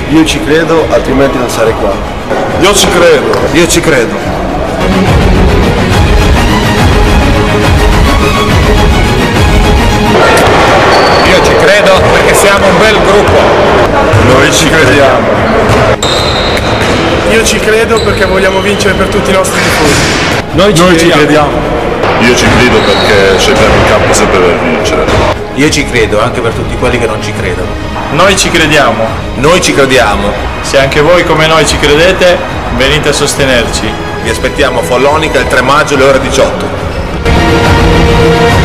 Io ci credo, altrimenti non sarei qua. Io ci credo. Io ci credo. Io ci credo perché siamo un bel gruppo. Noi ci crediamo. Io ci credo perché vogliamo vincere per tutti i nostri tifosi. Noi ci crediamo. Io ci credo perché scendiamo in campo sempre per vincere. Io ci credo anche per tutti quelli che non ci credono. Noi ci crediamo. Noi ci crediamo. Se anche voi come noi ci credete, venite a sostenerci. Vi aspettiamo a Follonica il 3 maggio alle ore 18.